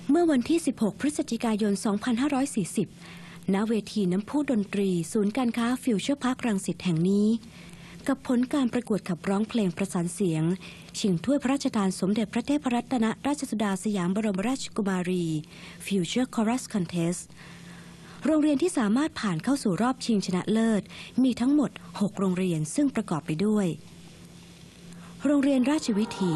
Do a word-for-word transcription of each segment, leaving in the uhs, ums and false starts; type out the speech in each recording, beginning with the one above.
เมื่อวันที่ สิบหก พฤศจิกายน สองพันห้าร้อยสี่สิบ ณ เวทีน้ำพุดนตรีศูนย์การค้าฟิวเจอร์พาร์ครังสิตแห่งนี้กับผลการประกวดขับร้องเพลงประสานเสียงชิงถ้วยพระราชทานสมเด็จพระเทพรัตนราชสุดาสยามบรมราชกุมารี Future Chorus Contest โรงเรียนที่สามารถผ่านเข้าสู่รอบชิงชนะเลิศมีทั้งหมด หก โรงเรียนซึ่งประกอบไปด้วยโรงเรียนราชวิถี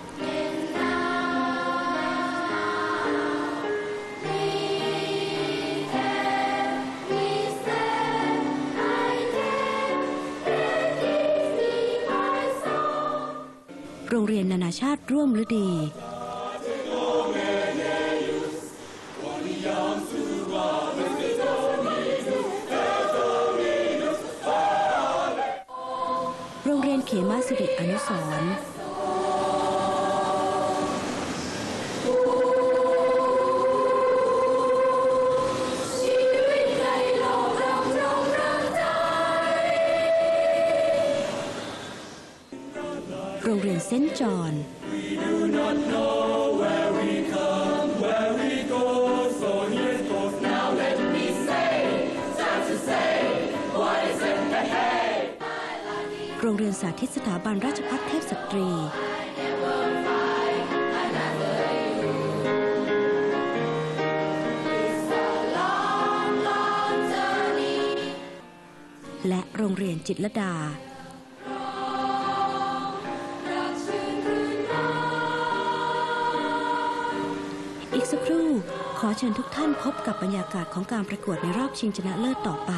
โรงเรียนนานาชาติร่วมฤดีโรงเรียนเขมาสิริอนุสรณ์โรงเรียนเซนต์จอห์นโรงเรียนสาธิตสถาบันราชภัฏเทพสตรีและโรงเรียนจิตรลดาอีกสักครู่ขอเชิญทุกท่านพบกับบรรยากาศของการประกวดในรอบชิงชนะเลิศต่อไป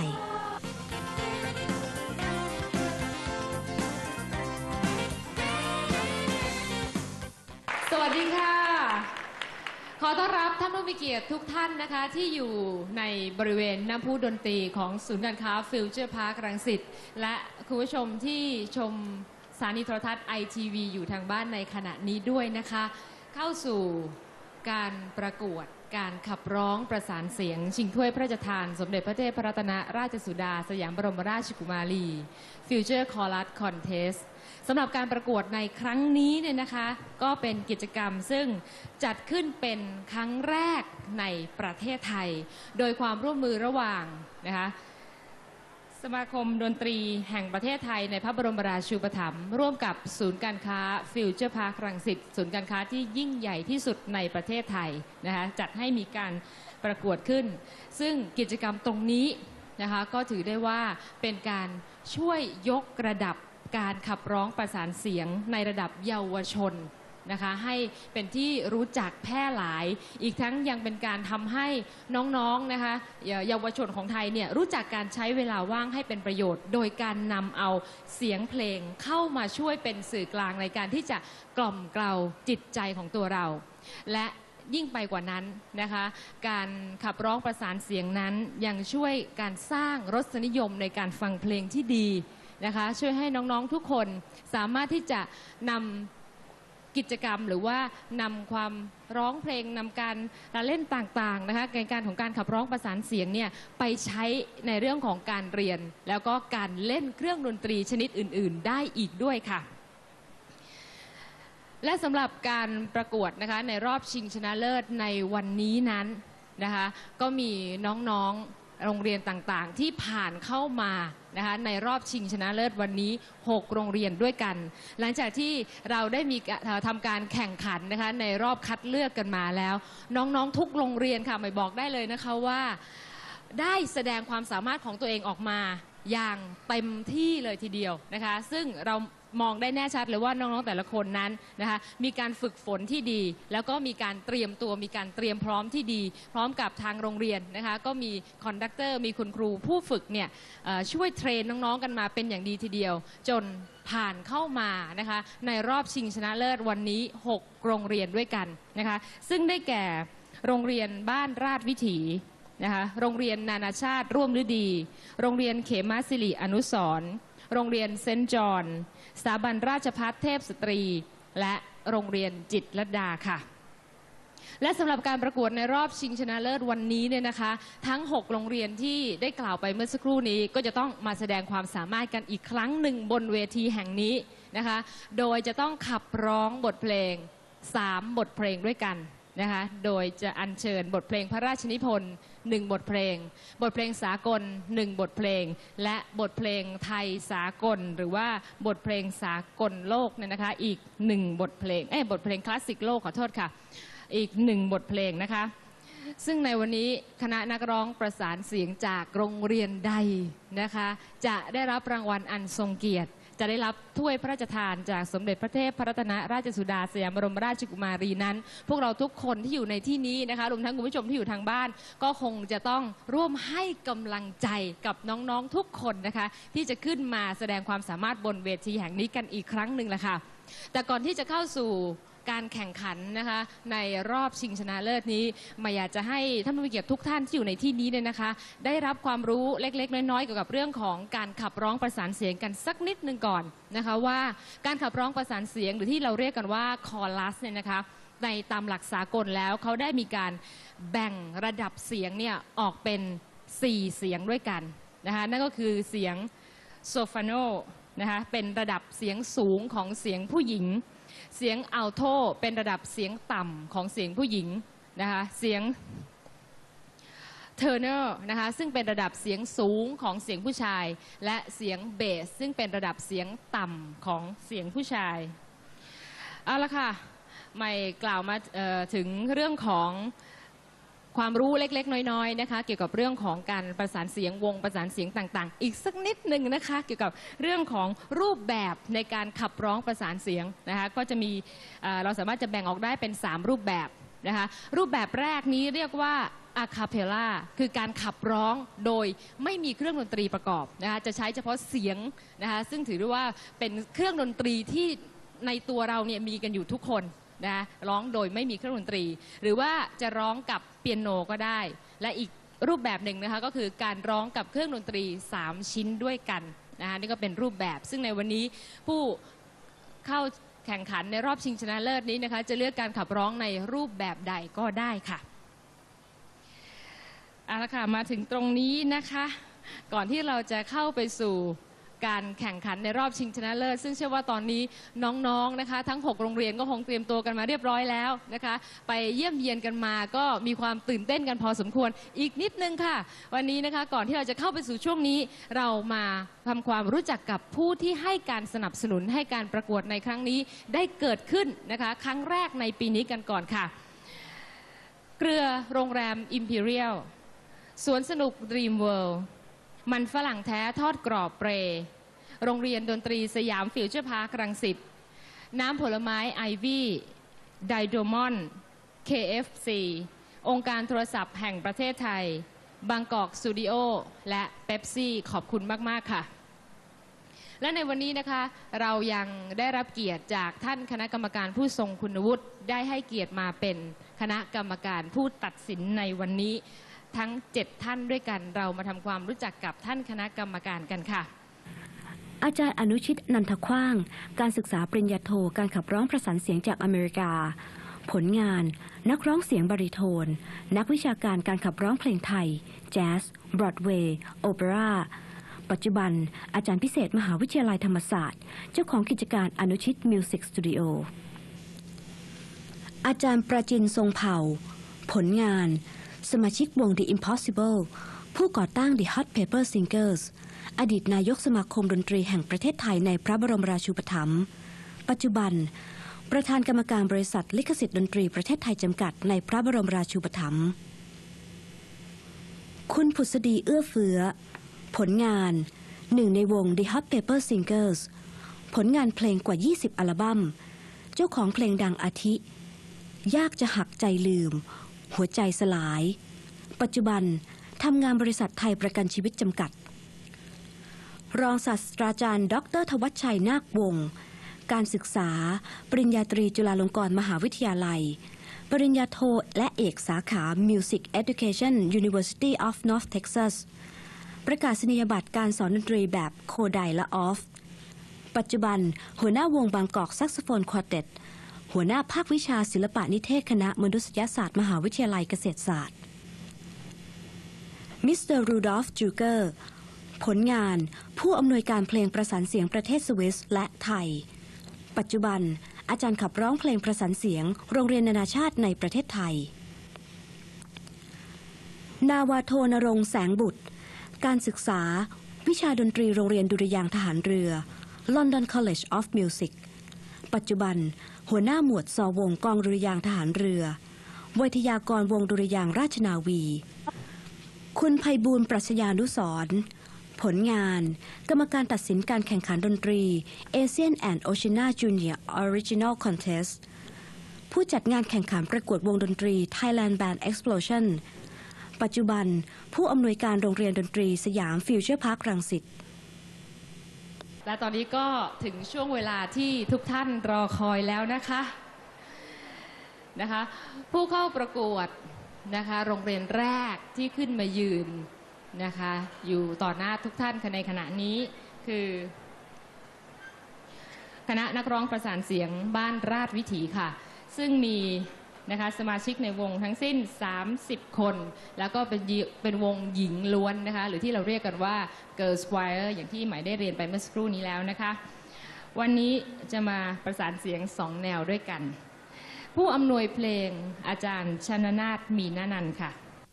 สวัสดีค่ะขอต้อนรับท่านผู้มีเกียรติทุกท่านนะคะที่อยู่ในบริเวณน้ำพุดนตรีของศูนย์การค้าฟิวเจอร์พาร์ครังสิตและคุณผู้ชมที่ชมสถานีโทรทัศน์ ไอ ที วี อยู่ทางบ้านในขณะนี้ด้วยนะคะเข้าสู่การประกวดการขับร้องประสานเสียงชิงถ้วยพระราชทานสมเด็จพระเทพรัตนราชสุดาสยามบรมราชกุมารี Future Chorus Contest สำหรับการประกวดในครั้งนี้เนี่ยนะคะก็เป็นกิจกรรมซึ่งจัดขึ้นเป็นครั้งแรกในประเทศไทยโดยความร่วมมือระหว่างนะคะสมาคมดนตรีแห่งประเทศไทยในพระบรมราชูปถัมภ์ร่วมกับศูนย์การค้าฟิวเจอร์พาร์ครังสิตศูนย์การค้าที่ยิ่งใหญ่ที่สุดในประเทศไทยนะคะจัดให้มีการประกวดขึ้นซึ่งกิจกรรมตรงนี้นะคะก็ถือได้ว่าเป็นการช่วยยกระดับการขับร้องประสานเสียงในระดับเยาวชนนะคะให้เป็นที่รู้จักแพร่หลายอีกทั้งยังเป็นการทำให้น้องๆนะคะเยาวชนของไทยเนี่ยรู้จักการใช้เวลาว่างให้เป็นประโยชน์โดยการนำเอาเสียงเพลงเข้ามาช่วยเป็นสื่อกลางในการที่จะกล่อมเกลาจิตใจของตัวเราและยิ่งไปกว่านั้นนะคะการขับร้องประสานเสียงนั้นยังช่วยการสร้างรสนิยมในการฟังเพลงที่ดีนะคะช่วยให้น้องๆทุกคนสามารถที่จะนำกิจกรรมหรือว่านำความร้องเพลงนำการเล่นต่างๆนะคะในการของการขับร้องประสานเสียงเนี่ยไปใช้ในเรื่องของการเรียนแล้วก็การเล่นเครื่องดนตรีชนิดอื่นๆได้อีกด้วยค่ะและสำหรับการประกวดนะคะในรอบชิงชนะเลิศในวันนี้นั้นนะคะก็มีน้องๆโรงเรียนต่างๆที่ผ่านเข้ามานะคะในรอบชิงชนะเลิศวันนี้หกโรงเรียนด้วยกันหลังจากที่เราได้มีทำการแข่งขันนะคะในรอบคัดเลือกกันมาแล้วน้องๆทุกโรงเรียนค่ะไม่บอกได้เลยนะคะว่าได้แสดงความสามารถของตัวเองออกมาอย่างเต็มที่เลยทีเดียวนะคะซึ่งเรามองได้แน่ชัดเลยว่าน้องๆแต่ละคนนั้นนะคะมีการฝึกฝนที่ดีแล้วก็มีการเตรียมตัวมีการเตรียมพร้อมที่ดีพร้อมกับทางโรงเรียนนะคะก็มีคอนดักเตอร์มีคุณครูผู้ฝึกเนี่ยช่วยเทรนน้องๆกันมาเป็นอย่างดีทีเดียวจนผ่านเข้ามานะคะในรอบชิงชนะเลิศวันนี้หกโรงเรียนด้วยกันนะคะซึ่งได้แก่โรงเรียนบ้านราชวิถีนะคะโรงเรียนนานาชาติร่วมฤดีโรงเรียนเขมาสิริอนุสรณ์โรงเรียนเซนต์จอห์นสถาบันราชภัฏเทพสตรีและโรงเรียนจิตรลดาค่ะและสำหรับการประกวดในรอบชิงชนะเลิศวันนี้เนี่ยนะคะทั้งหกโรงเรียนที่ได้กล่าวไปเมื่อสักครู่นี้ก็จะต้องมาแสดงความสามารถกันอีกครั้งหนึ่งบนเวทีแห่งนี้นะคะโดยจะต้องขับร้องบทเพลงสามบทเพลงด้วยกันนะคะโดยจะอัญเชิญบทเพลงพระราชนิพนธ์หนึ่งบทเพลงบทเพลงสากลหนึ่งบทเพลงและบทเพลงไทยสากลหรือว่าบทเพลงสากลโลกเนี่ยนะคะอีกหนึ่งบทเพลงเอ้ยบทเพลงคลาสสิกโลกขอโทษค่ะอีกหนึ่งบทเพลงนะคะซึ่งในวันนี้คณะนักร้องประสานเสียงจากโรงเรียนใดนะคะจะได้รับรางวัลอันทรงเกียรติจะได้รับถ้วยพระราชทานจากสมเด็จพระเทพพระรัตนราชสุดาสยามบรมราชกุมารีนั้นพวกเราทุกคนที่อยู่ในที่นี้นะคะรวมทั้งคุณผู้ชมที่อยู่ทางบ้านก็คงจะต้องร่วมให้กำลังใจกับน้องๆทุกคนนะคะที่จะขึ้นมาแสดงความสามารถบนเวทีแห่งนี้กันอีกครั้งหนึ่งแหละค่ะแต่ก่อนที่จะเข้าสู่การแข่งขันนะคะในรอบชิงชนะเลิศนี้มาอยากจะให้ท่านผู้มีเกียรติทุกท่านที่อยู่ในที่นี้เนี่ยนะคะได้รับความรู้เล็กๆน้อยๆเกี่ยวกับเรื่องของการขับร้องประสานเสียงกันสักนิดนึงก่อนนะคะว่าการขับร้องประสานเสียงหรือที่เราเรียกกันว่าคอรัสเนี่ยนะคะในตามหลักสากลแล้วเขาได้มีการแบ่งระดับเสียงเนี่ยออกเป็นสี่เสียงด้วยกันนะคะนั่นก็คือเสียงโซฟาโนนะคะเป็นระดับเสียงสูงของเสียงผู้หญิงเสียงอัลโทเป็นระดับเสียงต่ำของเสียงผู้หญิงนะคะเสียงเทอร์เนอร์นะคะซึ่งเป็นระดับเสียงสูงของเสียงผู้ชายและเสียงเบสซึ่งเป็นระดับเสียงต่ำของเสียงผู้ชายเอาละค่ะไม่กล่าวมาถึงเรื่องของความรู้เล็กๆน้อยๆนะคะเกี่ยวกับเรื่องของการประสานเสียงวงประสานเสียงต่างๆอีกสักนิดหนึ่งนะคะเกี่ยวกับเรื่องของรูปแบบในการขับร้องประสานเสียงนะคะก็จะมีเราสามารถจะแบ่งออกได้เป็นสามรูปแบบนะคะรูปแบบแรกนี้เรียกว่าอะคาเพลล่าคือการขับร้องโดยไม่มีเครื่องดนตรีประกอบนะคะจะใช้เฉพาะเสียงนะคะซึ่งถือได้ว่าเป็นเครื่องดนตรีที่ในตัวเราเนี่ยมีกันอยู่ทุกคนนะร้องโดยไม่มีเครื่องดนตรีหรือว่าจะร้องกับเปียโนก็ได้และอีกรูปแบบหนึ่งนะคะก็คือการร้องกับเครื่องดนตรีสามชิ้นด้วยกันนะคะนี่ก็เป็นรูปแบบซึ่งในวันนี้ผู้เข้าแข่งขันในรอบชิงชนะเลิศนี้นะคะจะเลือกการขับร้องในรูปแบบใดก็ได้ค่ะเอาละค่ะมาถึงตรงนี้นะคะก่อนที่เราจะเข้าไปสู่การแข่งขันในรอบชิงชนะเลิศซึ่งเชื่อว่าตอนนี้น้องๆนะคะทั้งหกโรงเรียนก็คงเตรียมตัวกันมาเรียบร้อยแล้วนะคะไปเยี่ยมเยียนกันมาก็มีความตื่นเต้นกันพอสมควรอีกนิดนึงค่ะวันนี้นะคะก่อนที่เราจะเข้าไปสู่ช่วงนี้เรามาทำความรู้จักกับผู้ที่ให้การสนับสนุนให้การประกวดในครั้งนี้ได้เกิดขึ้นนะคะครั้งแรกในปีนี้กันก่อนค่ะเกลือโรงแรม Imperial สวนสนุก Dream World มันฝรั่งแท้ทอดกรอบเปรโรงเรียนดนตรีสยามฟิวเจอร์พาร์ครังสิตน้ำผลไม้ไอวี่ไดโดมอน เค เอฟ ซี องค์การโทรศัพท์แห่งประเทศไทยบางกอกสตูดิโอและเป๊ปซี่ขอบคุณมากๆค่ะและในวันนี้นะคะเรายังได้รับเกียรติจากท่านคณะกรรมการผู้ทรงคุณวุฒิได้ให้เกียรติมาเป็นคณะกรรมการผู้ตัดสินในวันนี้ทั้งเจ็ดท่านด้วยกันเรามาทำความรู้จักกับท่านคณะกรรมการกันค่ะอาจารย์อนุชิตนันทขว้างการศึกษาปริญญาโทการขับร้องประสานเสียงจากอเมริกาผลงานนักร้องเสียงบาริโทนนักวิชาการการขับร้องเพลงไทยแจ๊สบรอดเวย์โอเปร่าปัจจุบันอาจารย์พิเศษมหาวิทยาลัยธรรมศาสตร์เจ้าของกิจการอนุชิตมิวสิกสตูดิโออาจารย์ประจินทรงเผ่าผลงานสมาชิกวง The Impossible ผู้ก่อตั้ง The Hot Pepper Singers อดีตนายกสมาคมดนตรีแห่งประเทศไทยในพระบรมราชูปถัมภ์ปัจจุบันประธานกรรมการบริษัทลิขสิทธิ์ดนตรีประเทศไทยจำกัดในพระบรมราชูปถัมภ์คุณผุษดีเอื้อเฟื้อผลงานหนึ่งในวง The Hot Pepper Singers ผลงานเพลงกว่ายี่สิบอัลบั้มเจ้าของเพลงดังอาทิยากจะหักใจลืมหัวใจสลายปัจจุบันทำงานบริษัทไทยประกันชีวิตจำกัดรองศาสตราจารย์ดร.ธวัชชัยนาควงศ์การศึกษาปริญญาตรีจุฬาลงกรณ์มหาวิทยาลัยปริญญาโทและเอกสาขา Music Education University of North Texas ประกาศนียบัตรการสอนดนตรีแบบโคไดและออฟปัจจุบันหัวหน้าวงบางกอกแซกโซโฟนควอเต็ตหัวหน้าภาควิชาศิลปะนิเทศคณะมนุษยศาสตร์มหาวิทยาลัยเกษตรศาสตร์มิสเตอร์รูดอล์ฟจูเกอร์ผลงานผู้อำนวยการเพลงประสานเสียงประเทศสวิสและไทยปัจจุบันอาจารย์ขับร้องเพลงประสานเสียงโรงเรียนนานาชาติในประเทศไทยนาวาโทนรงค์แสงบุตรการศึกษาวิชาดนตรีโรงเรียนดุริยางค์ทหารเรือ London College of Music ปัจจุบันหัวหน้าหมวดซอวงกองดุริยางค์ทหารเรือวิทยากรวงดุริยางค์ราชนาวีคุณไพบูลย์ปรัชญานุสรณ์ผลงานกรรมการตัดสินการแข่งขันดนตรี Asian and Oceania Junior Original Contest ผู้จัดงานแข่งขันประกวดวงดนตรี Thailand Band Explosion ปัจจุบันผู้อำนวยการโรงเรียนดนตรีสยามฟิวเจอร์พาร์ครังสิตและตอนนี้ก็ถึงช่วงเวลาที่ทุกท่านรอคอยแล้วนะคะนะคะผู้เข้าประกวดนะคะโรงเรียนแรกที่ขึ้นมายืนนะคะอยู่ต่อหน้าทุกท่านในขณะนี้คือคณะนักร้องประสานเสียงบ้านราชวิถีค่ะซึ่งมีนะคะสมาชิกในวงทั้งสิ้นสามสิบคนแล้วก็เป็นเป็นวงหญิงล้วนนะคะหรือที่เราเรียกกันว่า Girls Choir อย่างที่หมายได้เรียนไปเมื่อสักครู่นี้แล้วนะคะวันนี้จะมาประสานเสียงสองแนวด้วยกันผู้อำนวยเพลงอาจารย์ชนนาถมีนานันท์ค่ะ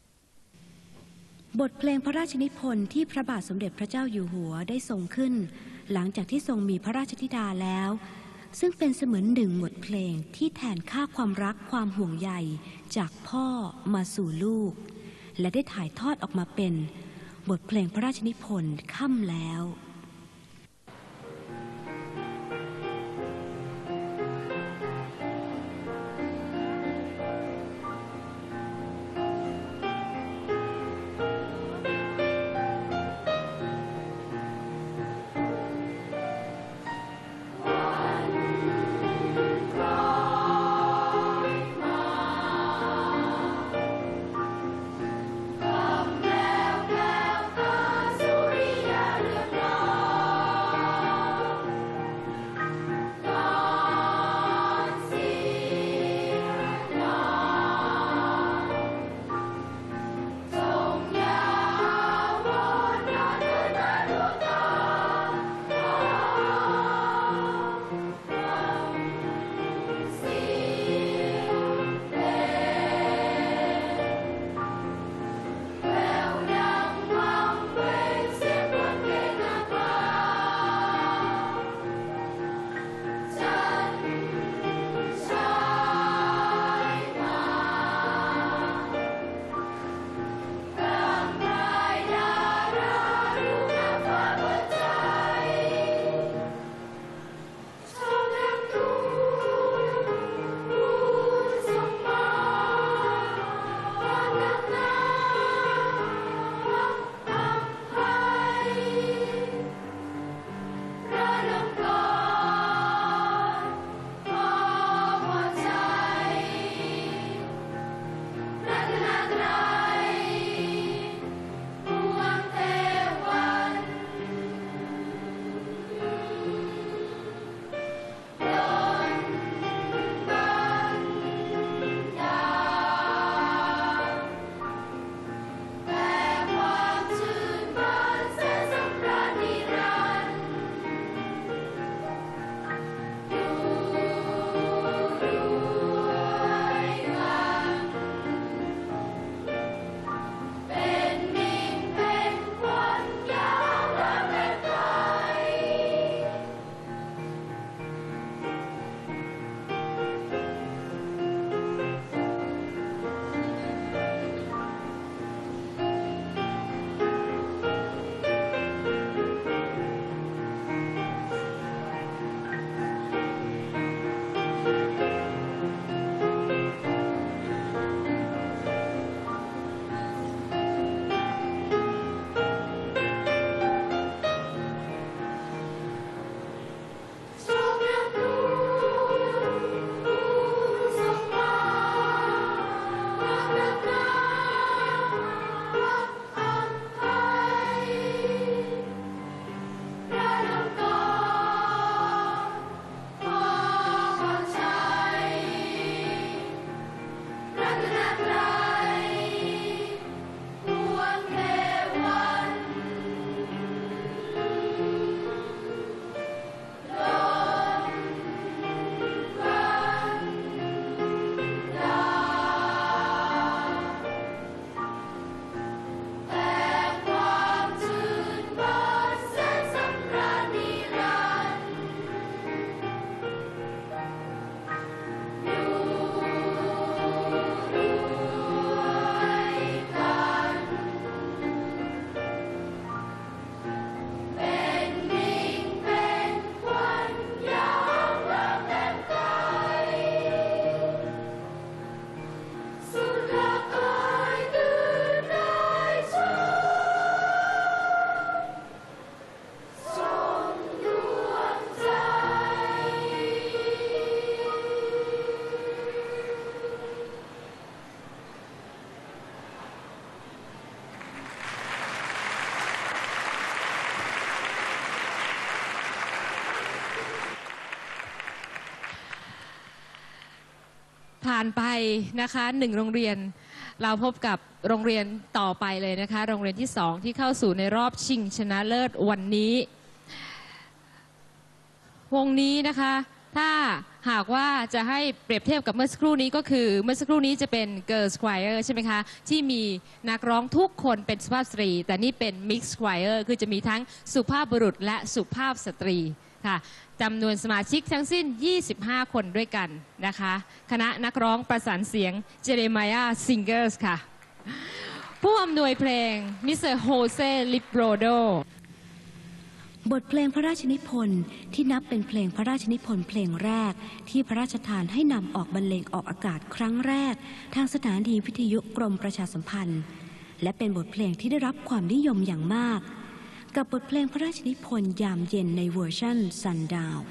บทเพลงพระราชนิพนธ์ที่พระบาทสมเด็จพระเจ้าอยู่หัวได้ทรงขึ้นหลังจากที่ทรงมีพระราชธิดาแล้วซึ่งเป็นเสมือนหนึ่งบทเพลงที่แทนค่าความรักความห่วงใยจากพ่อมาสู่ลูกและได้ถ่ายทอดออกมาเป็นบทเพลงพระราชนิพนธ์ค่ำแล้วผ่านไปนะคะหนึ่งโรงเรียนเราพบกับโรงเรียนต่อไปเลยนะคะโรงเรียนที่สองที่เข้าสู่ในรอบชิงชนะเลิศวันนี้วงนี้นะคะถ้าหากว่าจะให้เปรียบเทียบกับเมื่อสักครู่นี้ก็คือเมื่อสักครู่นี้จะเป็น Girls Choir ใช่ไหมคะที่มีนักร้องทุกคนเป็นสุภาพสตรีแต่นี่เป็น Mixed Choir คือจะมีทั้งสุภาพบุรุษและสุภาพสตรีค่ะจำนวนสมาชิกทั้งสิ้นยี่สิบห้าคนด้วยกันนะคะคณะนักร้องประสานเสียง Jeremiah Singers ค่ะผู้อำนวยเพลงมิสเตอร์โฮเซลิปโรโดบทเพลงพระราชนิพนธ์ที่นับเป็นเพลงพระราชนิพนธ์เพลงแรกที่พระราชทานให้นำออกบรรเลงออกอากาศครั้งแรกทางสถานีวิทยุกรมประชาสัมพันธ์และเป็นบทเพลงที่ได้รับความนิยมอย่างมากกับบทเพลงพระราชนิพนธ์ยามเย็นในเวอร์ชัน Sundown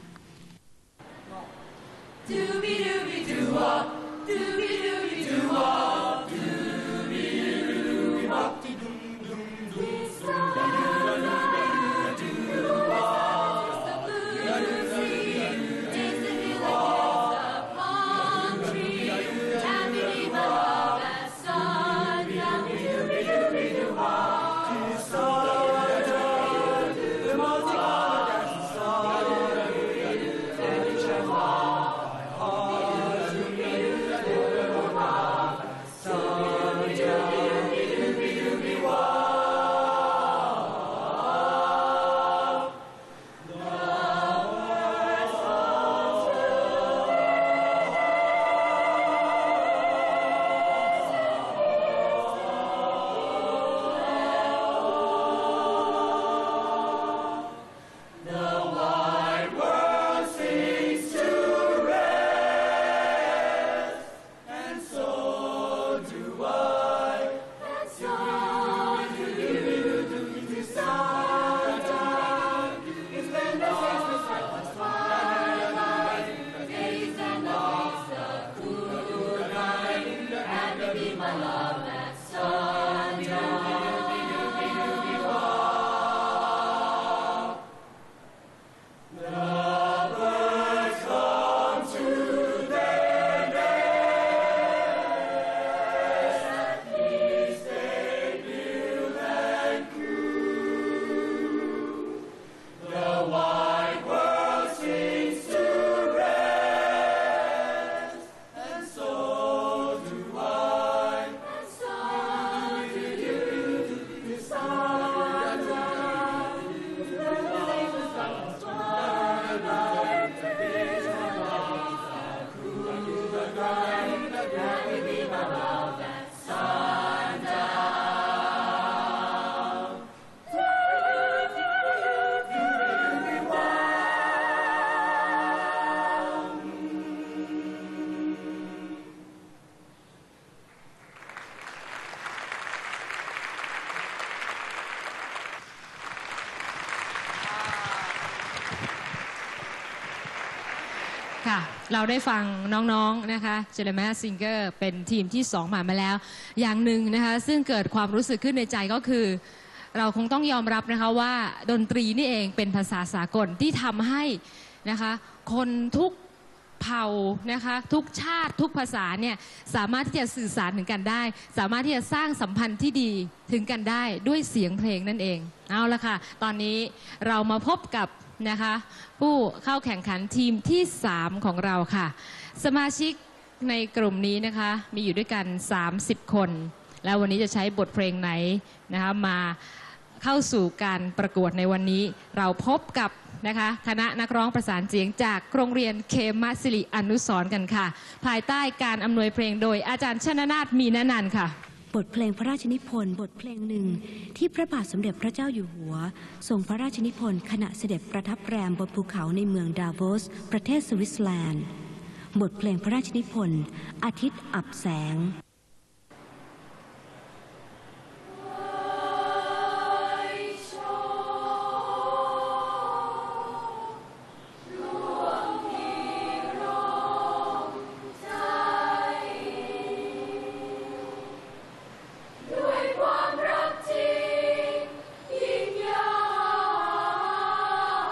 ค่ะเราได้ฟังน้องๆนะคะเจเรมิอาซิงเกอร์เป็นทีมที่สองผ่านมาแล้วอย่างหนึ่งนะคะซึ่งเกิดความรู้สึกขึ้นในใจก็คือเราคงต้องยอมรับนะคะว่าดนตรีนี่เองเป็นภาษาสากลที่ทำให้นะคะคนทุกเผ่านะคะทุกชาติทุกภาษาเนี่ยสามารถที่จะสื่อสารถึงกันได้สามารถที่จะสร้างสัมพันธ์ที่ดีถึงกันได้ด้วยเสียงเพลงนั่นเองเอาละค่ะตอนนี้เรามาพบกับนะคะผู้เข้าแข่งขันทีมที่สามของเราค่ะสมาชิกในกลุ่มนี้นะคะมีอยู่ด้วยกันสามสิบคนแล้ววันนี้จะใช้บทเพลงไหนนะคะมาเข้าสู่การประกวดในวันนี้เราพบกับนะคะคณะนักร้องประสานเสียงจากโรงเรียนเคมศิริอนุสรณ์กันค่ะภายใต้การอำนวยเพลงโดยอาจารย์ชนนาถมีนนันท์ค่ะบทเพลงพระราชนิพนธ์บทเพลงหนึ่งที่พระบาทสมเด็จพระเจ้าอยู่หัวทรงพระราชนิพนธ์ขณะเสด็จประทับแรมบนภูเขาในเมืองดาโวสประเทศสวิตเซอร์แลนด์บทเพลงพระราชนิพนธ์อาทิตย์อับแสง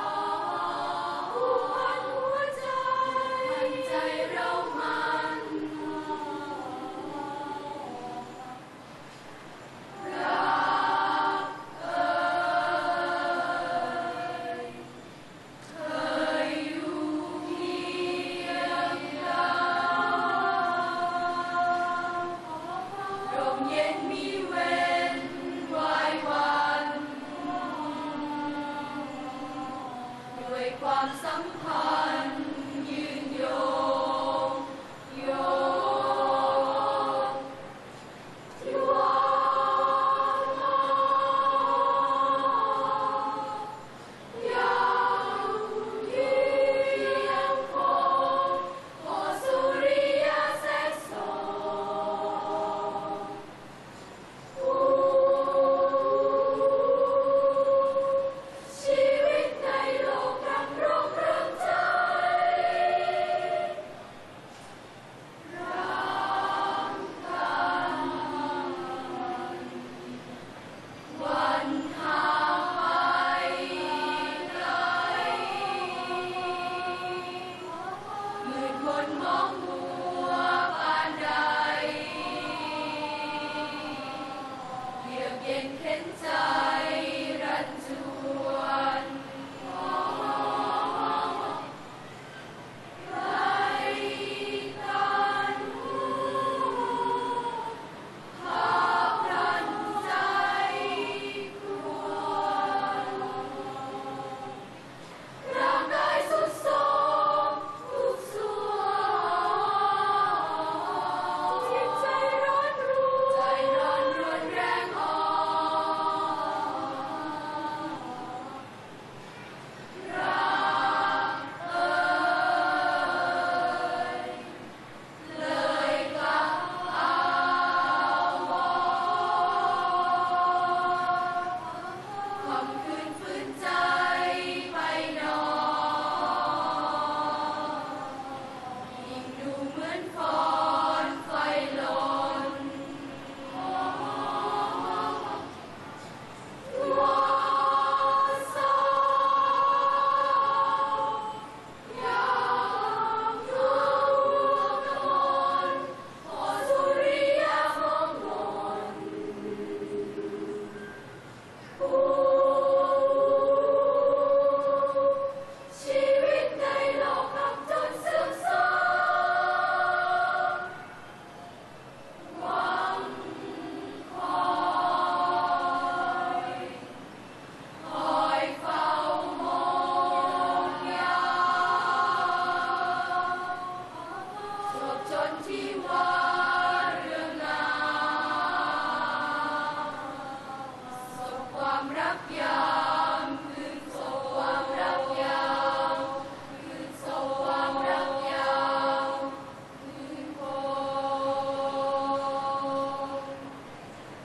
ใจเรามันเย็นมีเว้นวายวันด้วยความสัมพันธ์ยืนโยงโยงที่ว่ายาวยืนยังคงโอสุริยะแสงส่องชีวิตในโลกดำรงเรื่องใจรักกันวันห่างไปไกลมืดมนมองมัวปานใดเยือกเย็นเข็นใจรันจวนไกลกันหากรันใจกลัวร่างกายสุดโทรมทุกส่วนจิตใจร้อนรวนใจร้อนรวนแรงอ่อนรักเอ่ยเลยกับอาวรณ์คำคืนฝืนใจไปหนอยิ่งดูเหมือนฝนไฟหล่นทั่วสายามเข้าหัวนอนขอสุริยะมองมนชีวิตในโลกอับจนเสื่อมทรามหวังคอยคอยเฝ้ามองยามจบจนที่ว่าเรื่องงามสบความรักยามคืนสบความรักยามคืนสบความรักยามคืนคง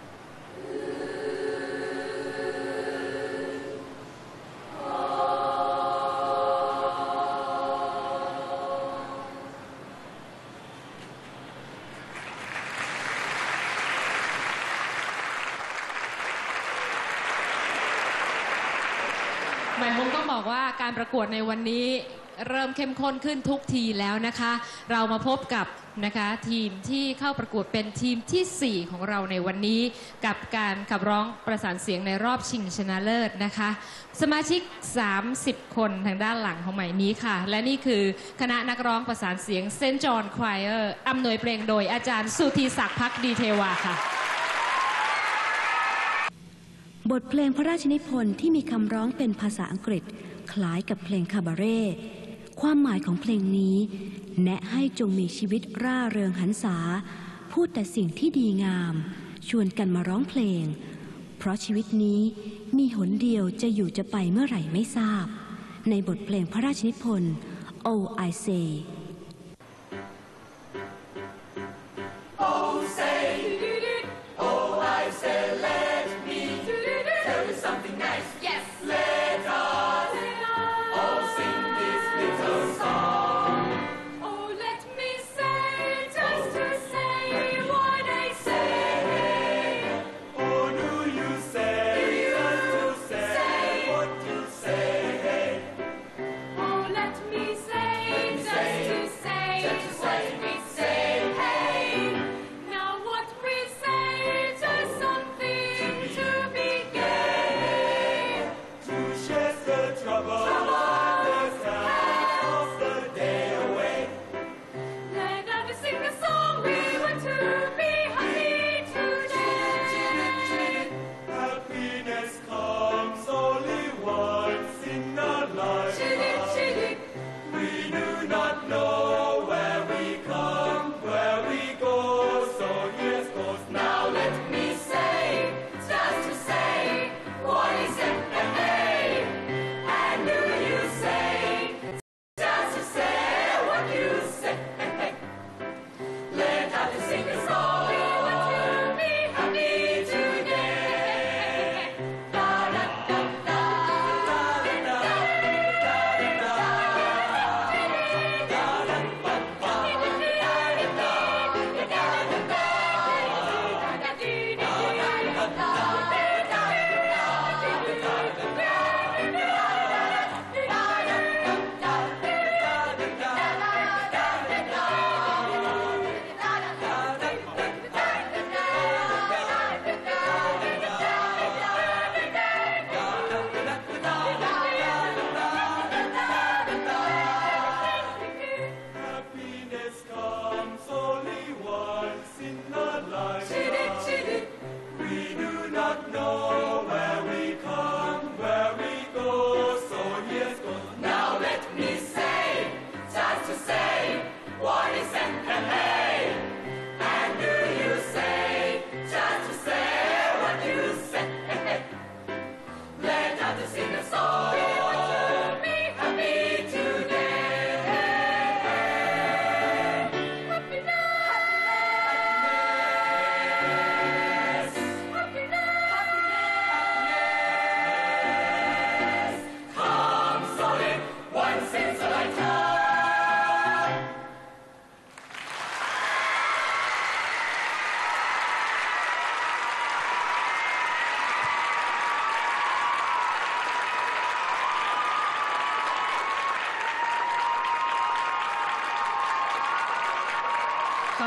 หมายมุมต้องบอกว่าการประกวดในวันนี้เริ่มเข้มข้นขึ้นทุกทีแล้วนะคะ เรามาพบกับนะคะทีมที่เข้าประกวดเป็นทีมที่ สี่ ของเราในวันนี้ กับการขับร้องประสานเสียงในรอบชิงชนะเลิศนะคะ สมาชิก สามสิบ คนทางด้านหลังของใหม่นี้ค่ะ และนี่คือคณะนักร้องประสานเสียงเซนต์จอห์นควายเออร์อำนวยเพลงโดยอาจารย์สุธีศักดิ์ภักดีเทวาค่ะบทเพลงพระราชนิพนธ์ที่มีคำร้องเป็นภาษาอังกฤษคล้ายกับเพลงคาบาเร่ความหมายของเพลงนี้แนะให้จงมีชีวิตร่าเริงหันษาพูดแต่สิ่งที่ดีงามชวนกันมาร้องเพลงเพราะชีวิตนี้มีหนเดียวจะอยู่จะไปเมื่อไหร่ไม่ทราบในบทเพลงพระราชนิพนธ์ Oh I Say Oh say Oh I say let me tell you something nice Yes Let us all sing this little song Oh let me say just to say what I say Oh do you say just to say what you say Oh let me say just to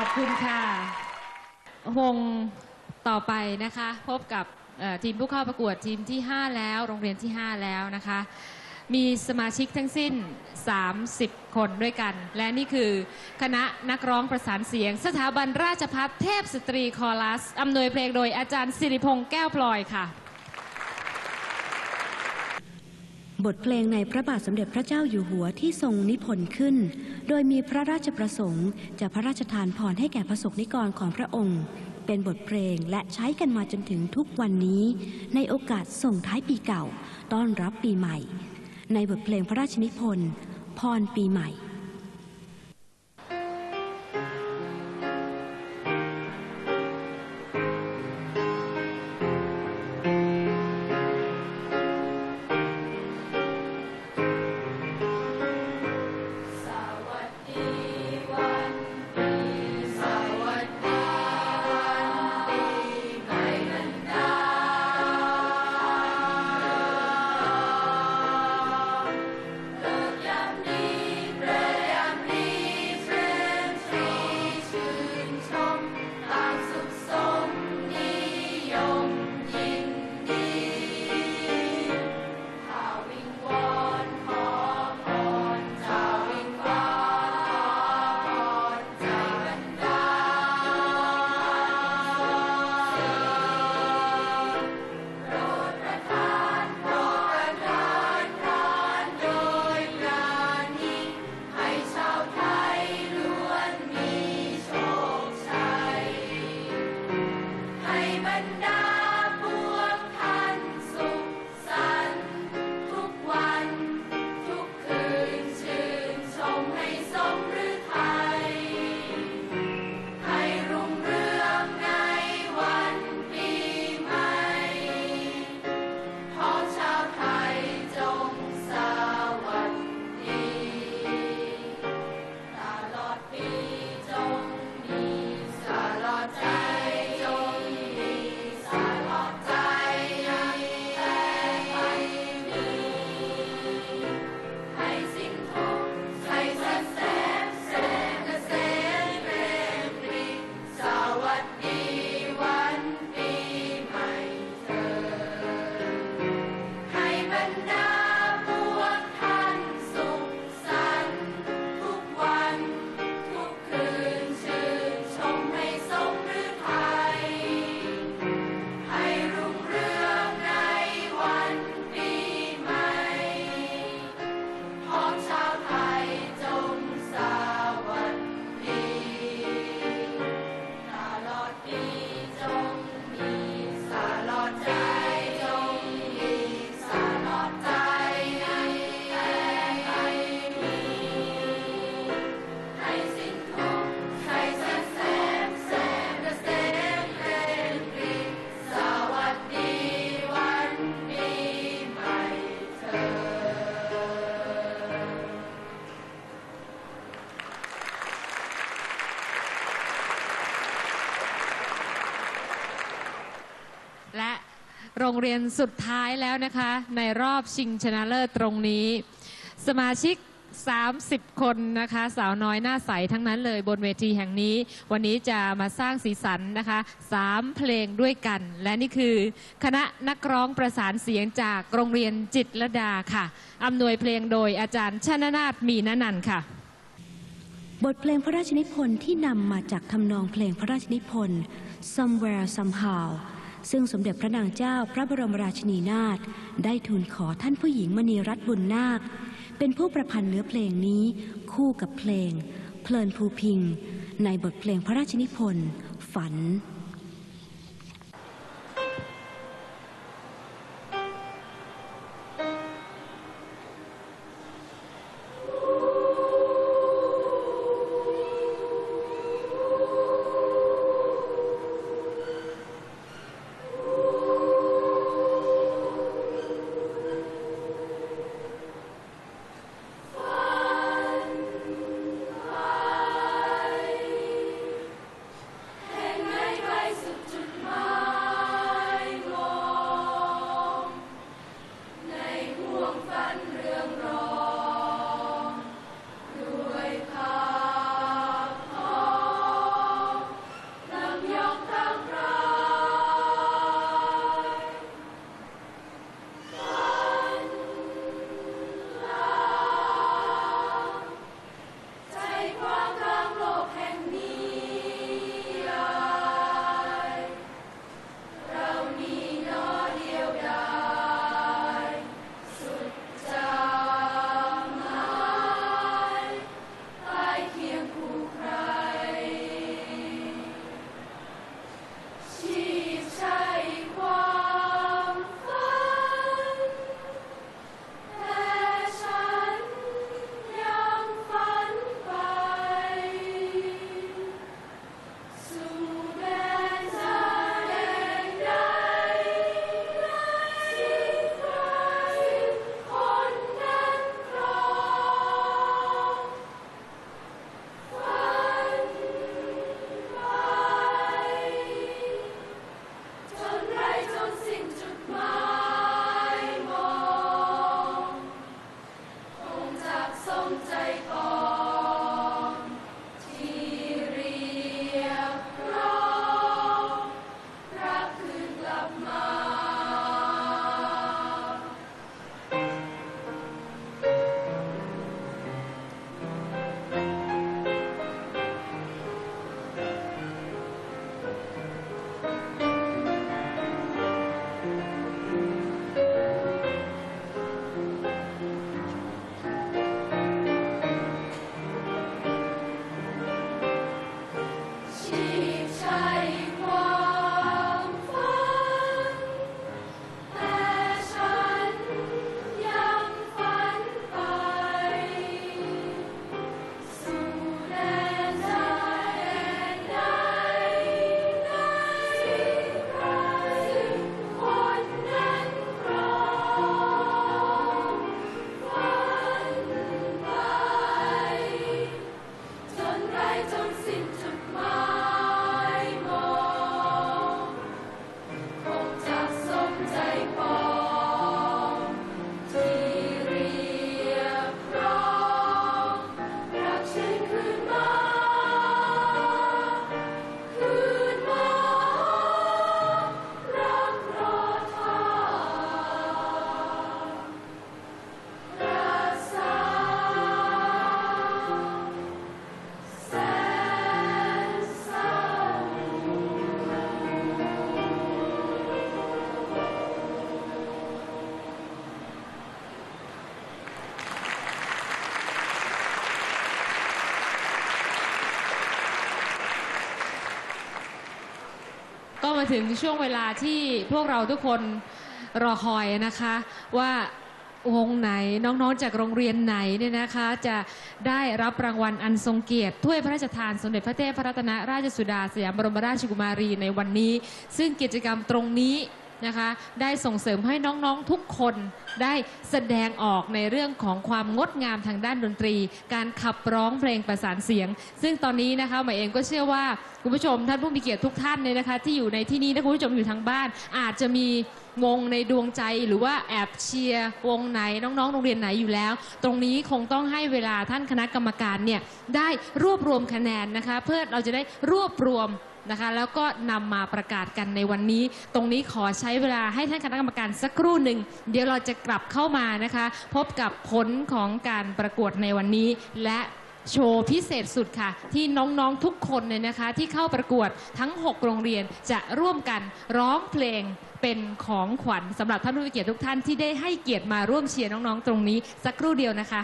คุณค่ะวงต่อไปนะคะพบกับทีมผู้เข้าประกวดทีมที่ห้าแล้วโรงเรียนที่ห้าแล้วนะคะมีสมาชิกทั้งสิ้นสามสิบคนด้วยกันและนี่คือคณะนักร้องประสานเสียงสถาบันราชภัฏเทพสตรีคอรัสอำนวยเพลงโดยอาจารย์สิริพงษ์แก้วพลอยค่ะบทเพลงในพระบาทสมเด็จพระเจ้าอยู่หัวที่ทรงนิพนธ์ขึ้นโดยมีพระราชประสงค์จะพระราชทานพรให้แก่ประสบนิกรของพระองค์เป็นบทเพลงและใช้กันมาจนถึงทุกวันนี้ในโอกาสส่งท้ายปีเก่าต้อนรับปีใหม่ในบทเพลงพระราชนิพนธ์พรปีใหม่และโรงเรียนสุดท้ายแล้วนะคะในรอบชิงชนะเลิศตรงนี้สมาชิกสามสิบคนนะคะสาวน้อยหน้าใสทั้งนั้นเลยบนเวทีแห่งนี้วันนี้จะมาสร้างสีสันนะคะสามเพลงด้วยกันและนี่คือคณะนักร้องประสานเสียงจากโรงเรียนจิตรลดาค่ะอำนวยเพลงโดยอาจารย์ชนนาถมีนนันท์ค่ะบทเพลงพระราชนิพนธ์ที่นำมาจากทำนองเพลงพระราชนิพนธ์ Somewhere Somehow ซึ่งสมเด็จพระนางเจ้าพระบรมราชินีนาถได้ทูลขอท่านผู้หญิงมณีรัตน์บุญนาคเป็นผู้ประพันธ์เนื้อเพลงนี้คู่กับเพลงเพลินภูพิงในบทเพลงพระราชนิพนธ์ฝันก็มาถึงช่วงเวลาที่พวกเราทุกคนรอคอยนะคะว่าวงไหนน้องๆจากโรงเรียนไหนเนี่ยนะคะจะได้รับรางวัลอันทรงเกียรติถ้วยพระราชทานสมเด็จพระเทพรัตนราชสุดาสยามบรมราชกุมารีในวันนี้ซึ่งกิจกรรมตรงนี้นะคะได้ส่งเสริมให้น้องๆทุกคนได้แสดงออกในเรื่องของความงดงามทางด้านดนตรีการขับร้องเพลงประสานเสียงซึ่งตอนนี้นะคะหมายเองก็เชื่อว่าคุณผู้ชมท่านผู้มีเกียรติทุกท่านเนี่ยนะคะที่อยู่ในที่นี้และคุณผู้ชมอยู่ทางบ้านอาจจะมีวงในดวงใจหรือว่าแอบเชียร์วงไหนน้องๆโรงเรียนไหนอยู่แล้วตรงนี้คงต้องให้เวลาท่านคณะกรรมการเนี่ยได้รวบรวมคะแนนนะคะเพื่อเราจะได้รวบรวมนะคะแล้วก็นำมาประกาศกันในวันนี้ตรงนี้ขอใช้เวลาให้ท่านคณะกรรมการสักครู่หนึ่งเดี๋ยวเราจะกลับเข้ามานะคะพบกับผลของการประกวดในวันนี้และโชว์พิเศษสุดค่ะที่น้องๆทุกคนเนี่ยนะคะที่เข้าประกวดทั้งหกโรงเรียนจะร่วมกันร้องเพลงเป็นของขวัญสำหรับท่านผู้มีเกียรติทุกท่านที่ได้ให้เกียรติมาร่วมเชียร์น้องๆตรงนี้สักครู่เดียวนะคะ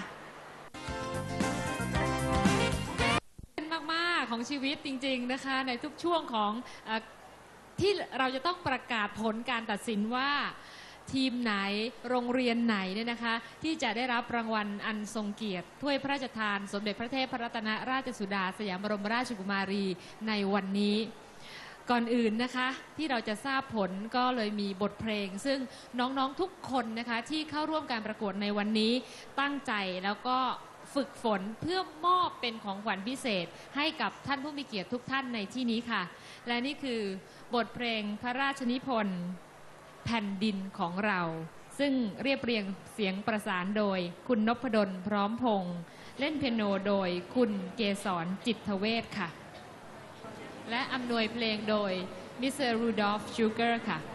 ของชีวิตจริงๆนะคะในทุกช่วงของเอ่อที่เราจะต้องประกาศผลการตัดสินว่าทีมไหนโรงเรียนไหนเนี่ยนะคะที่จะได้รับรางวัลอันทรงเกียรติถ้วยพระราชทานสมเด็จพระเทพรัตนราชสุดาสยามบรมราชกุมารีในวันนี้ก่อนอื่นนะคะที่เราจะทราบผลก็เลยมีบทเพลงซึ่งน้องๆทุกคนนะคะที่เข้าร่วมการประกวดในวันนี้ตั้งใจแล้วก็ฝึกฝนเพื่อมอบเป็นของขวัญพิเศษให้กับท่านผู้มีเกียรติทุกท่านในที่นี้ค่ะและนี่คือบทเพลงพระราชนิพนธ์แผ่นดินของเราซึ่งเรียบเรียงเสียงประสานโดยคุณนพดลพร้อมพงษ์เล่นเปียโนโดยคุณเกษรจิตเวชค่ะและอำนวยเพลงโดยมิสเตอร์รูดอล์ฟชูเกอร์ค่ะ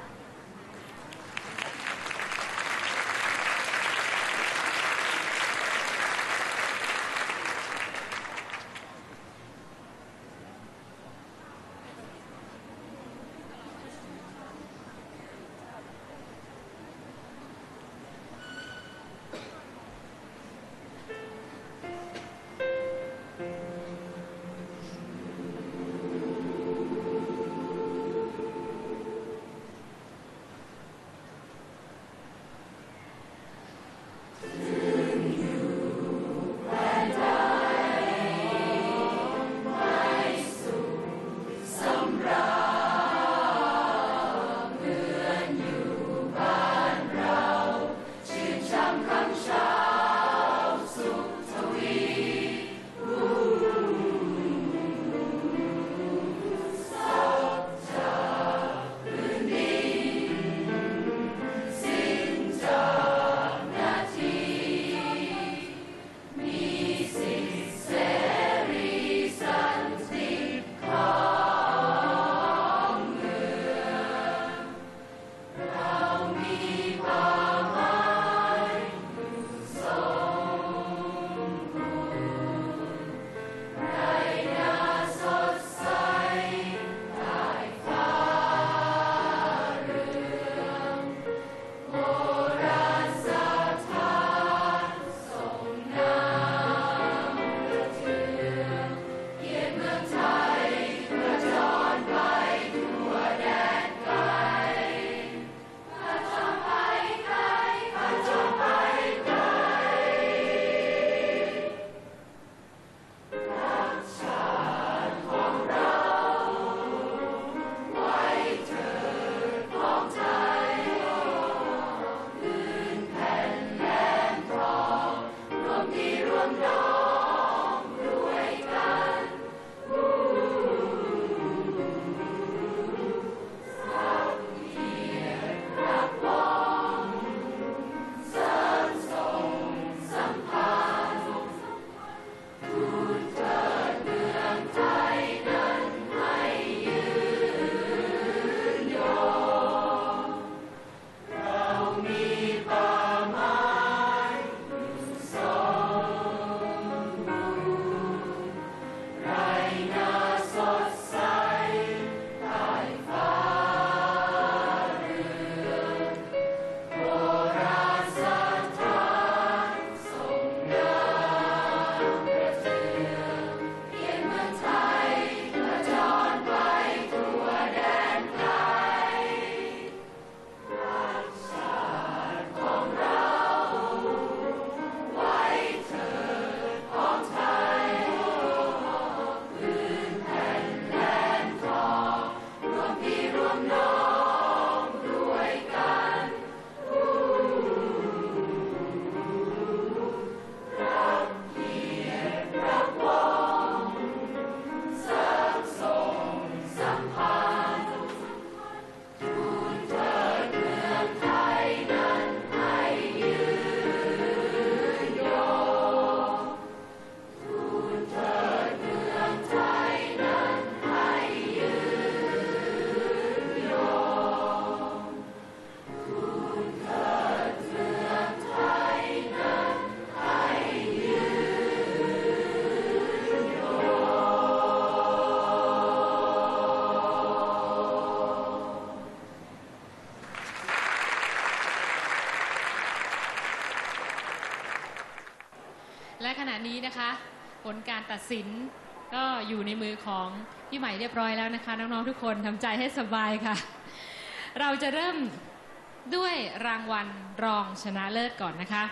ลการตัดสินก็อยู่ในมือของพี่ใหม่เรียบร้อยแล้วนะคะน้องๆทุกคนทำใจให้สบายค่ะเราจะเริ่มด้วยรางวัลรองชนะเลิศก่อนนะคะ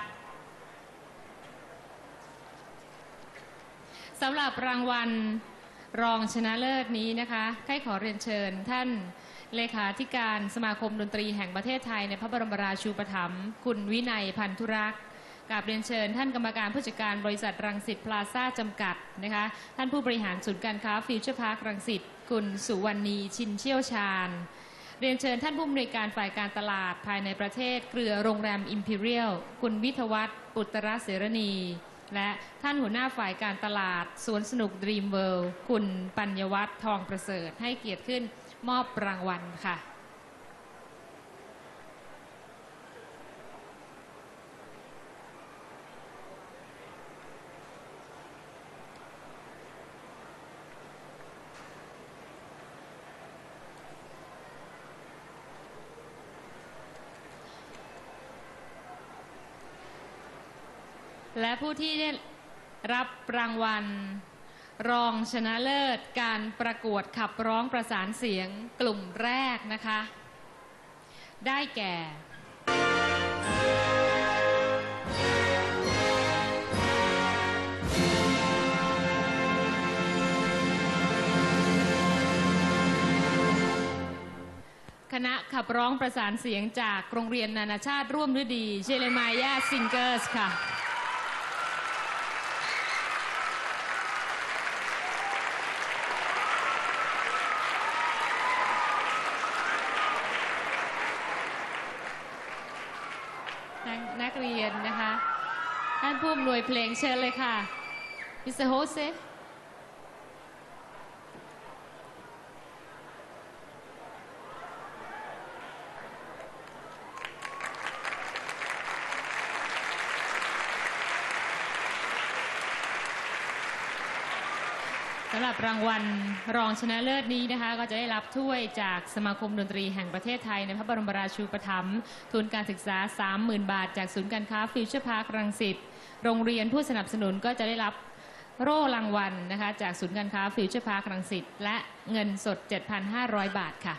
สำหรับรางวัลรองชนะเลิศนี้นะคะให้ขอเรียนเชิญท่านเลขาธิการสมาคมดนตรีแห่งประเทศไทยในพระบรมราชูปถัมภ์คุณวินัยพันธุรักษ์กราบเรียนเชิญท่านกรรมการผู้จัดการบริษัทรังสิตพลาซ่าจำกัดนะคะท่านผู้บริหารศูนย์การค้าฟิวเจอร์พาร์ครังสิตคุณสุวรรณีชินเชี่ยวชาญเรียนเชิญท่านผู้อำนวยการฝ่ายการตลาดภายในประเทศเครือโรงแรมอิมพีเรียลคุณวิทวัฒน์ปุตตรเสรณีและท่านหัวหน้าฝ่ายการตลาดสวนสนุกดรีมเวิลด์คุณปัญญวัฒน์ทองประเสริฐให้เกียรติขึ้นมอบรางวัลค่ะและผู้ที่ได้รับรางวัลรองชนะเลิศการประกวดขับร้องประสานเสียงกลุ่มแรกนะคะได้แก่คณะขับร้องประสานเสียงจากโรงเรียนนานาชาติร่วมฤดีเชเลมายาซิงเกอร์สค่ะนักเรียนนะคะท่านผู้อำนวยเพลงเชิญเลยค่ะมิสเตอร์โฮเซสำหรับรางวัลรองชนะเลิศนี้นะคะก็จะได้รับถ้วยจากสมาคมดนตรีแห่งประเทศไทยในพระบรมราชูปถัมภ์ทุนการศึกษา สามหมื่น บาทจากศูนย์การค้าฟิวเจอร์พาร์ครังสิตโรงเรียนผู้สนับสนุนก็จะได้รับโล่รางวัลนะคะจากศูนย์การค้าฟิวเจอร์พาร์ครังสิตและเงินสด เจ็ดพันห้าร้อย บาทค่ะ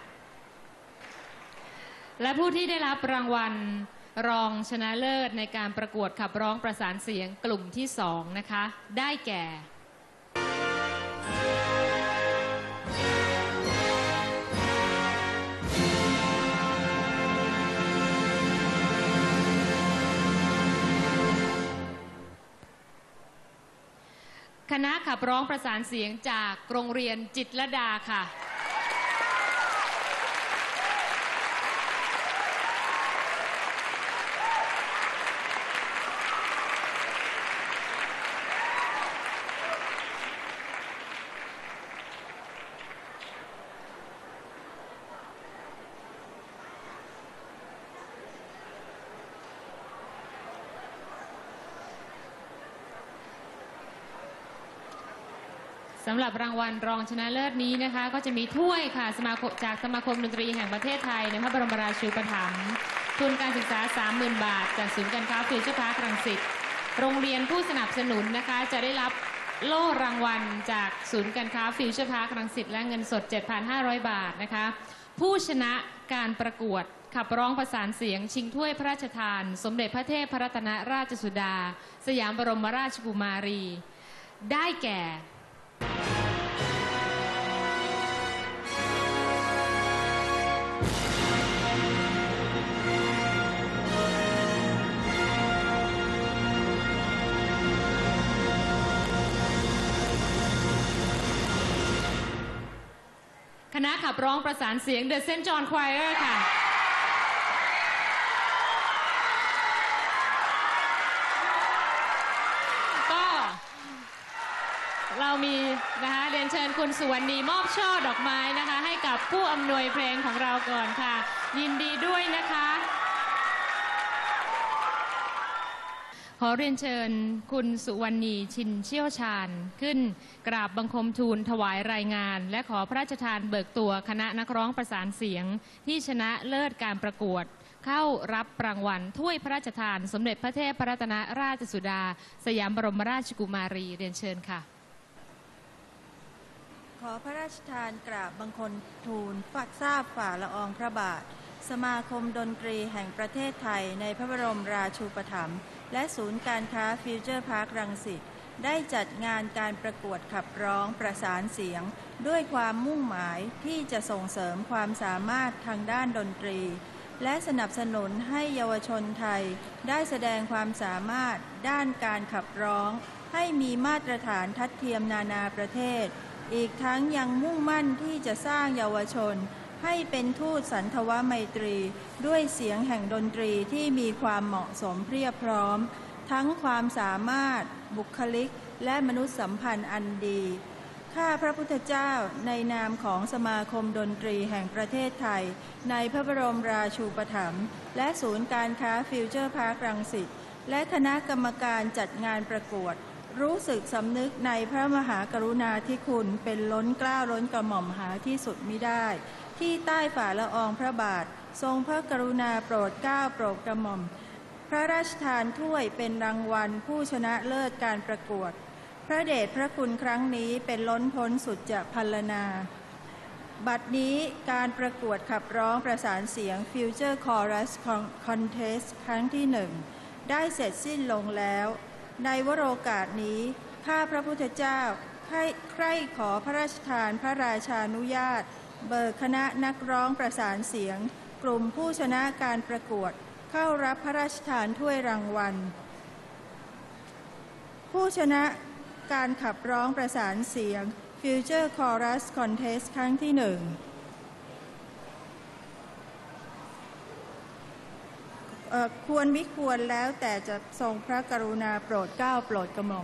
และผู้ที่ได้รับรางวัลรองชนะเลิศในการประกวดขับร้องประสานเสียงกลุ่มที่สองนะคะได้แก่คณะขับร้องประสานเสียงจากโรงเรียนจิตรลดาค่ะสำหรับรางวัลรองชนะเลิศนี้นะคะก็จะมีถ้วยค่ะสมาคมจากสมาคมดนตรีแห่งประเทศไทยในพระบรมราชูปถัมภ์ทุนการศึกษา สามหมื่น บาทจากศูนย์การค้าฟิวเจอร์พาร์ครังสิตโรงเรียนผู้สนับสนุนนะคะจะได้รับโล่รางวัลจากศูนย์การค้าฟิวเจอร์พาร์ครังสิตและเงินสด เจ็ดพันห้าร้อย บาทนะคะผู้ชนะการประกวดขับร้องประสานเสียงชิงถ้วยพระราชทานสมเด็จพระเทพรัตนราชสุดาสยามบรมราชกุมารีได้แก่คณะขับร้องประสานเสียง The Saint John Choir ค่ะก็เรามีนะคะเรียนเชิญคุณสุวรรณีมอบช่อดอกไม้นะคะให้กับผู้อำนวยเพลงของเราก่อนค่ะยินดีด้วยนะคะขอเรียนเชิญคุณสุวรรณีชินเชี่ยวชาญขึ้นกราบบังคมทูลถวายรายงานและขอพระราชทานเบิกตัวคณะนักร้องประสานเสียงที่ชนะเลิศการประกวดเข้ารับรางวัลถ้วยพระราชทานสมเด็จพระเทพรัตนราชสุดาสยามบรมราชกุมารีเรียนเชิญค่ะขอพระราชทานกราบบังคมทูลฝากทราบฝ่าละอองพระบาทสมาคมดนตรีแห่งประเทศไทยในพระบรมราชูปถัมภ์และศูนย์การค้าฟิวเจอร์พาร์ครังสิตได้จัดงานการประกวดขับร้องประสานเสียงด้วยความมุ่งหมายที่จะส่งเสริมความสามารถทางด้านดนตรีและสนับสนุนให้เยาวชนไทยได้แสดงความสามารถด้านการขับร้องให้มีมาตรฐานทัดเทียมนานาประเทศอีกทั้งยังมุ่งมั่นที่จะสร้างเยาวชนให้เป็นทูตสันทวไมตรีด้วยเสียงแห่งดนตรีที่มีความเหมาะสมเพรียบพร้อมทั้งความสามารถบุคลิกและมนุษยสัมพันธ์อันดีข้าพระพุทธเจ้าในนามของสมาคมดนตรีแห่งประเทศไทยในพระบรมราชูปถัมภ์และศูนย์การค้าฟิวเจอร์พาร์ครังสิตและคณะกรรมการจัดงานประกวดรู้สึกสำนึกในพระมหากรุณาธิคุณเป็นล้นเกล้าล้นกระหม่อมหาที่สุดมิได้ที่ใต้ฝ่าละอองพระบาททรงพระกรุณาโปรดเกล้าโปรดกระหม่อมพระราชทานถ้วยเป็นรางวัลผู้ชนะเลิศการประกวดพระเดชพระคุณครั้งนี้เป็นล้นพ้นสุดจะพรรณนาบัดนี้การประกวดขับร้องประสานเสียง Future Chorus Contest ครั้งที่หนึ่งได้เสร็จสิ้นลงแล้วในวโรกาสนี้ข้าพระพุทธเจ้าใคร่ขอพระราชทานพระราชานุญาตเบิกคณะนักร้องประสานเสียงกลุ่มผู้ชนะการประกวดเข้ารับพระราชทานถ้วยรางวัลผู้ชนะการขับร้องประสานเสียง Future Chorus Contest ครั้งที่หนึ่งควรมิควรแล้วแต่จะทรงพระกรุณาโปรดเกล้าโปรดกระหม่อม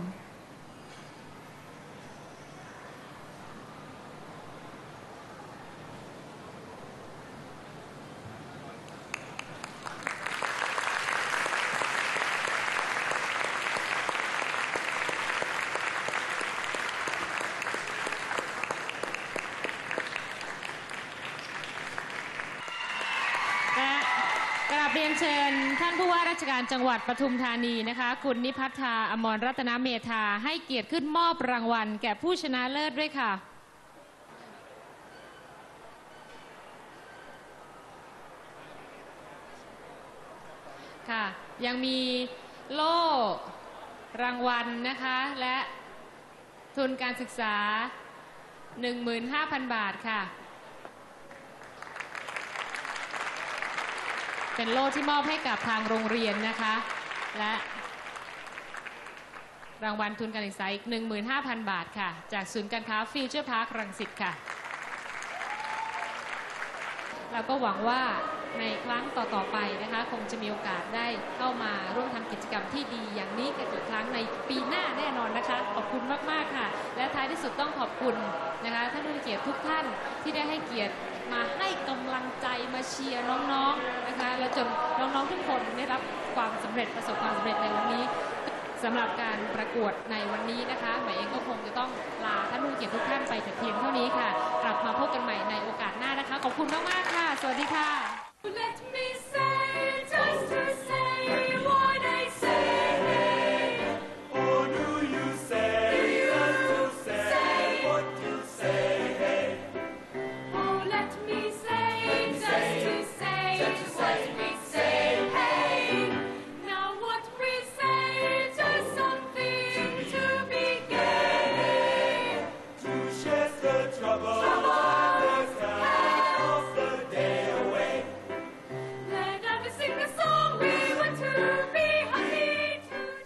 กราบเรียนเชิญท่านผู้ว่าราชการจังหวัดปทุมธานีนะคะคุณนิพัฒนาอมรรัตนเมธาให้เกียรติขึ้นมอบรางวัลแก่ผู้ชนะเลิศด้วยค่ะค่ะยังมีโล่รางวัลนะคะและทุนการศึกษา หนึ่งหมื่นห้าพัน บาทค่ะเป็นโล่ที่มอบให้กับทางโรงเรียนนะคะและรางวัลทุนการศึกษาอีก หนึ่งหมื่นห้าพัน บาทค่ะจากศูนย์การค้าฟิวเจอร์พาร์ครังสิตค่ะเราก็หวังว่าในครั้งต่อๆไปนะคะคงจะมีโอกาสได้เข้ามาร่วมทำกิจกรรมที่ดีอย่างนี้กันอีกครั้งในปีหน้าแน่นอนนะคะขอบคุณมากๆค่ะและท้ายที่สุดต้องขอบคุณนะคะท่านผู้มีเกียรติทุกท่านที่ได้ให้เกียรติมาให้กำลังใจมาเชียร์น้องๆนะคะและจนน้องๆทุกคนได้รับความสำเร็จประสบความสำเร็จในวันนี้สำหรับการประกวดในวันนี้นะคะหมายเองก็คงจะต้องลาท่านผู้มีเกียรติทุกท่านไปแต่เพียงเท่านี้ค่ะ